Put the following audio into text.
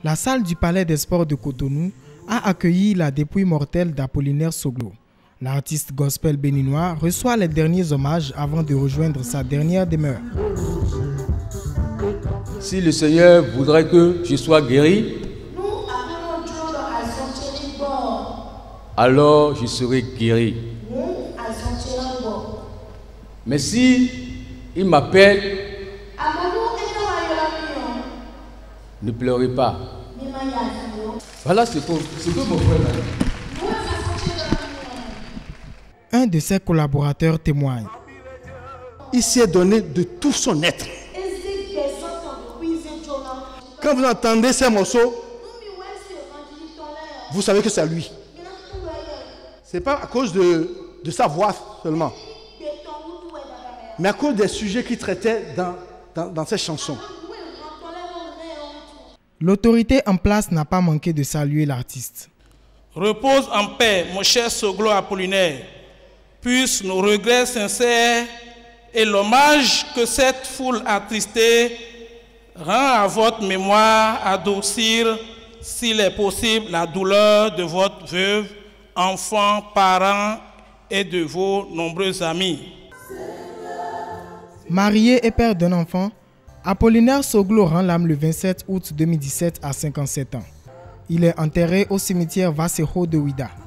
La salle du Palais des Sports de Cotonou a accueilli la dépouille mortelle d'Apollinaire Soglo. L'artiste gospel béninois reçoit les derniers hommages avant de rejoindre sa dernière demeure. Si le Seigneur voudrait que je sois guéri, alors je serai guéri. Mais si il m'appelle, ne pleurez pas. Voilà ce que mon frère m'a dit. Un de ses collaborateurs témoigne. Il s'est donné de tout son être. Quand vous entendez ces morceaux, vous savez que c'est lui. Ce n'est pas à cause de sa voix seulement, mais à cause des sujets qu'il traitait dans ses chansons. L'autorité en place n'a pas manqué de saluer l'artiste. Repose en paix, mon cher Soglo Apollinaire. Puissent nos regrets sincères et l'hommage que cette foule attristée rend à votre mémoire adoucir, s'il est possible, la douleur de votre veuve, enfants, parents et de vos nombreux amis. Marié et père d'un enfant, Apollinaire Soglo rend l'âme le 27 août 2017 à 57 ans. Il est enterré au cimetière Vassejo de Ouida.